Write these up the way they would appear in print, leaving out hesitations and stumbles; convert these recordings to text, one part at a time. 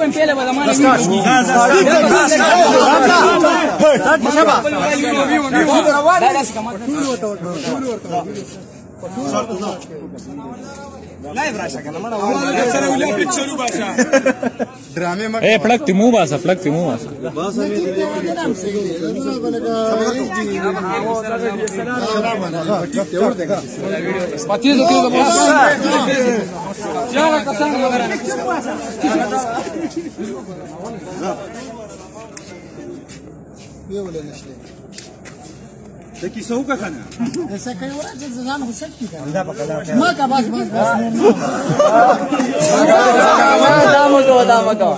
وين بيلا ولا ما ए प्लग तिमू बासा प्लग तिमू बासा देखिए सौ का खाना ऐसा कई बार जजान हो सकती है मां का बस दाम दो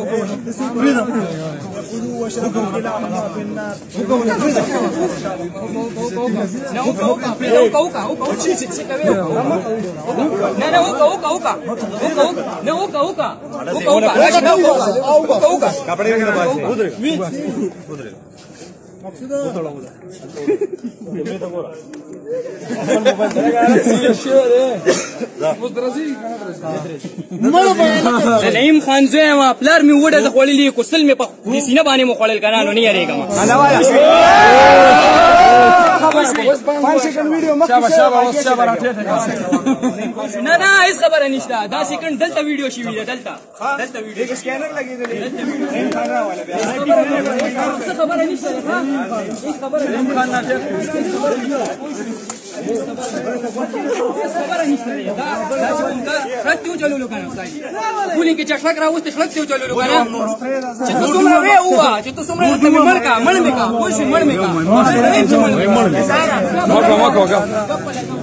نعیم خان زوی ما پلار می وډه ز خوللی کوسل می په سینه باندې مو خولل کنه نو نه یریګم نه نه هیڅ خبره نشته دا سکند دلته ویډیو شي ویډیو دلته ویډیو سکینر لګیدل څه خبره نشته هیڅ خبره خلقتو چلولو کنه کولین کې چټک راوسته خلقتو چلولو کنه چې تو څومره وې هوا چې تو څومره ته مړ کا وښ مړ میکا